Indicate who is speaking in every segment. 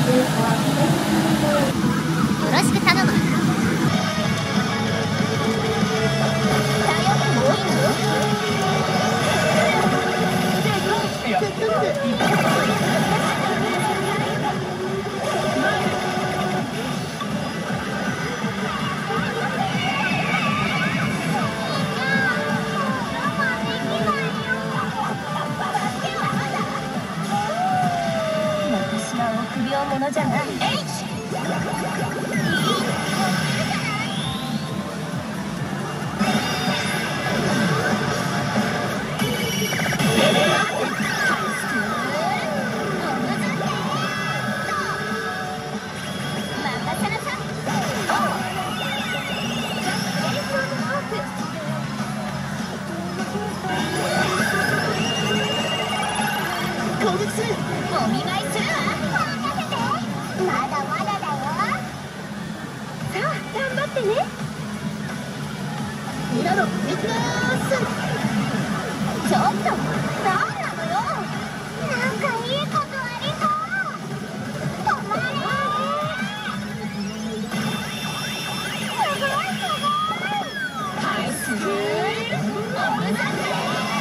Speaker 1: よろしく頼む。
Speaker 2: 私は臆病者じゃない。お見舞いするわ。任せて。まだまだだよ。さあ頑張ってね。
Speaker 3: ミラノ行きまーす。
Speaker 2: ちょっと何なのよ。なんかいいことありそう。止まれ。すごいすごい。はいすごい。おむざって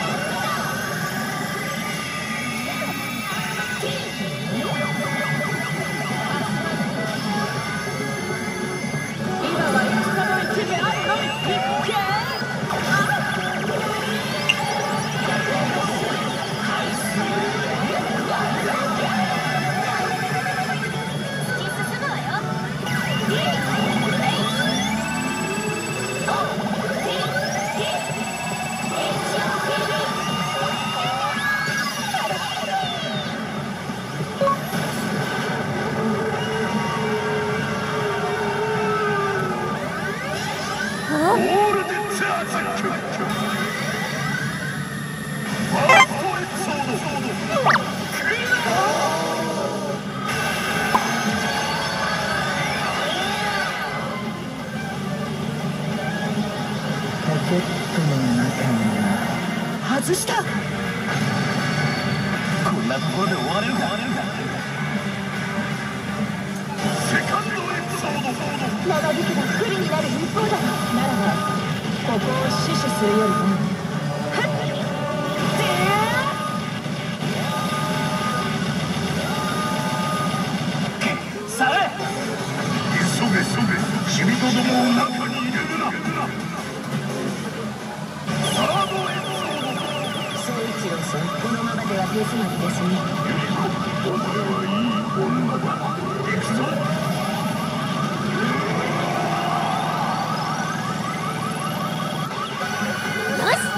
Speaker 3: ポケットの中に外した。こんなところで終われるか。セカンドエピソード。
Speaker 2: 長引けば不利になる一方だ。ならばここを死守するよりも。
Speaker 3: さあ急げ君とどもを中に入れるな。サードエピソード。
Speaker 2: 総一郎さん、このままでは手詰まりですね。
Speaker 3: お前はいい女だ。行くぞ。
Speaker 1: よし。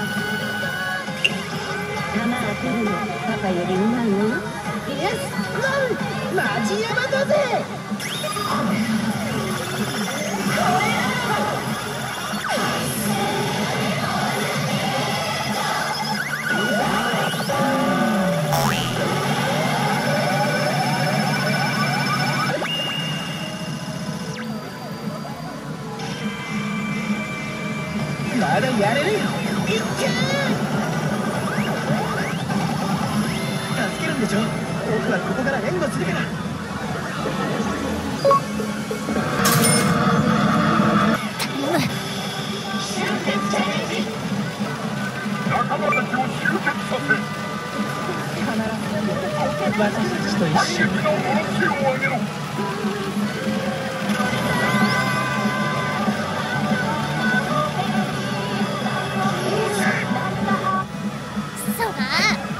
Speaker 2: 弾当てるのパパよりうまいのよ。
Speaker 3: イエスマジヤマだぜ。まだやれる。いっけー。助けるんでしょ。僕はここから援護するから。集結チャレンジ。仲間たちを集結させ。私たちと一緒に。の手を上げろ。
Speaker 1: そうか。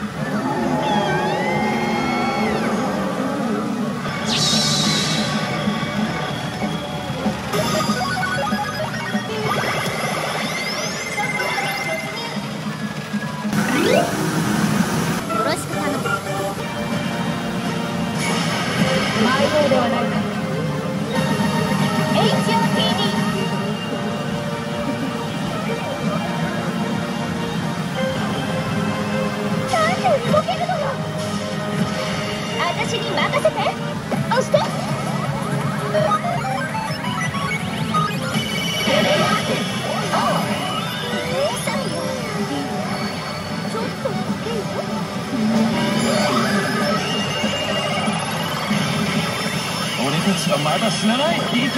Speaker 1: よろしく頼む。
Speaker 2: 迷子ではないか。HOTD。なんで動けるのよ。私に任せて。押して。ちょっとだけよ。
Speaker 3: 俺たちはまだ死なない。いけ。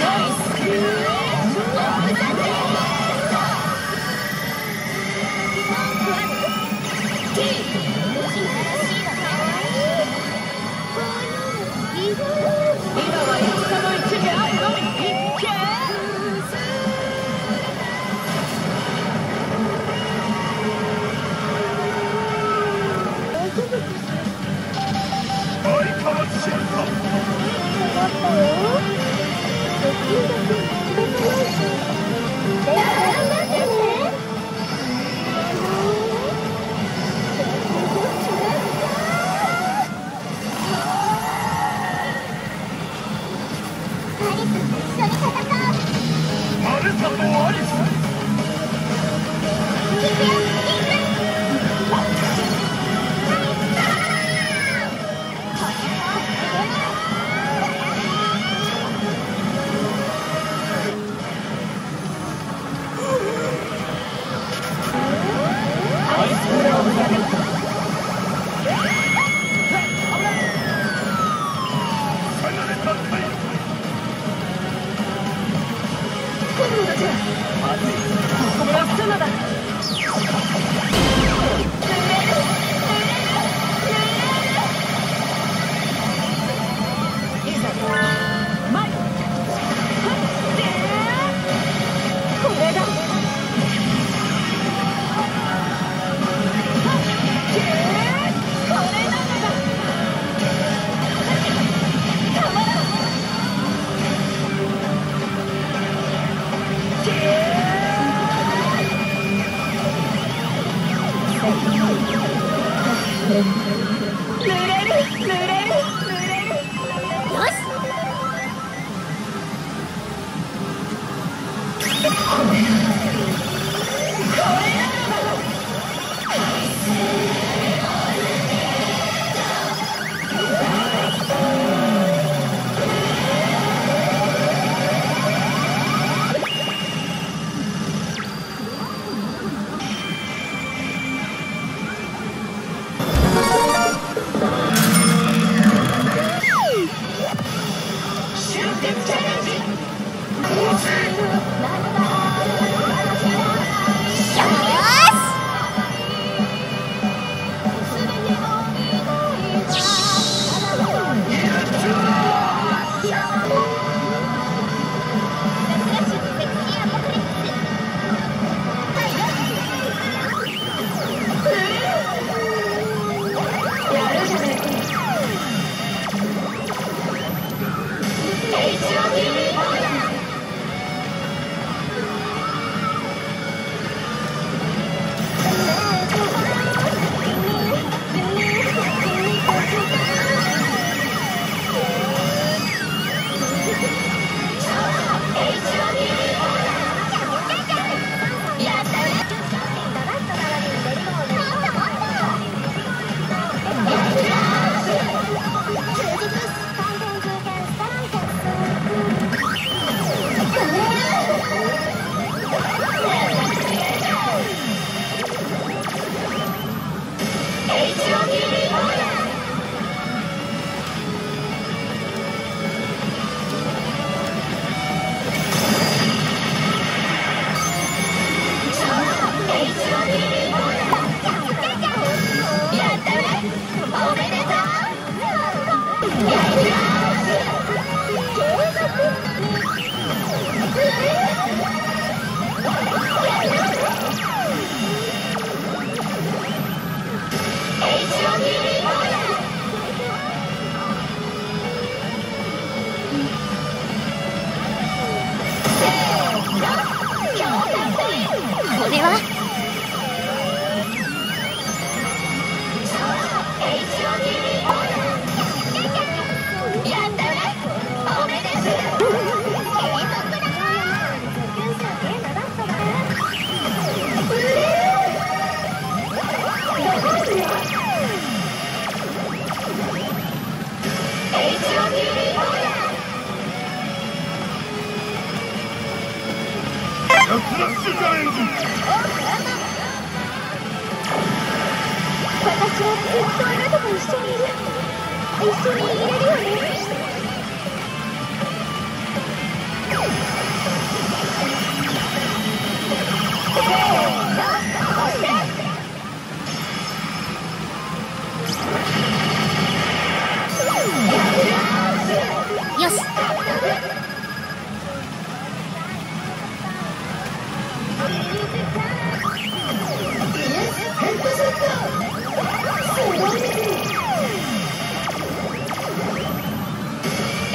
Speaker 2: 私はずっとあなたと一緒にいる。一緒にいれるよね。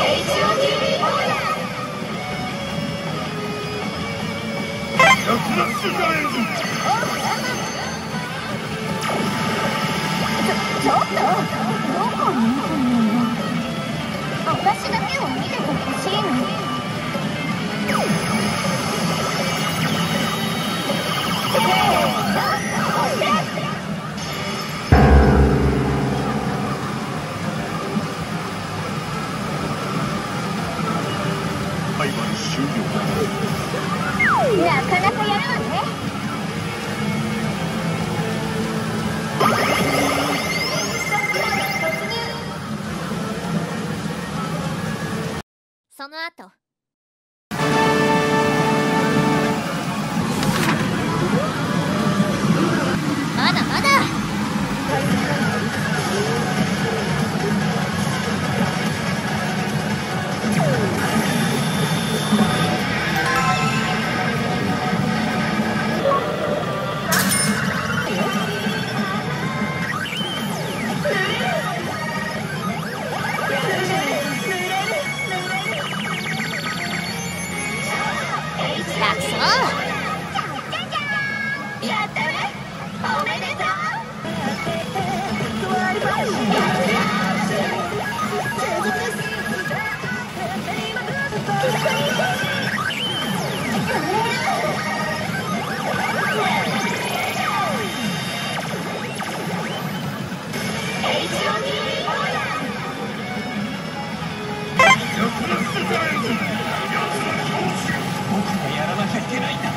Speaker 2: ちょっとどこに行くの？私だけを見ててほしいの。
Speaker 3: 裁判終了。
Speaker 2: なかなかやるわね。
Speaker 1: その後まだまだ楽勝。
Speaker 2: やったね。おめでとう。
Speaker 3: 僕がやらなきゃいけないんだ。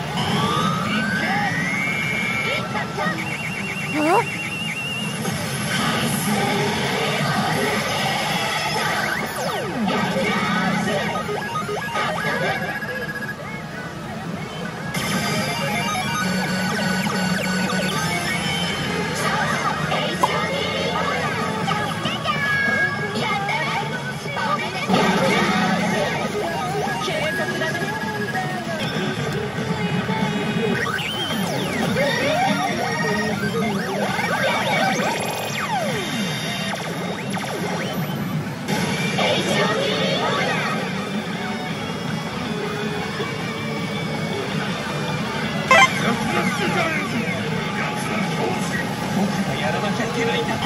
Speaker 3: 僕がやらなきゃいけないんだ。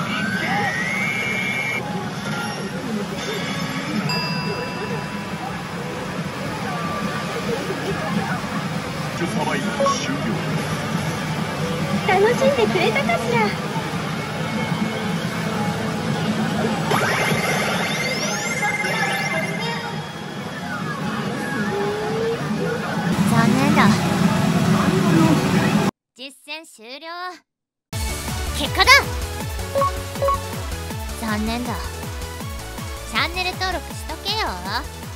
Speaker 3: サバイバル終了。
Speaker 2: 楽しんでくれたかしら。
Speaker 1: 残念だ。実戦終了。結果だ。残念だ。チャンネル登録しとけよ。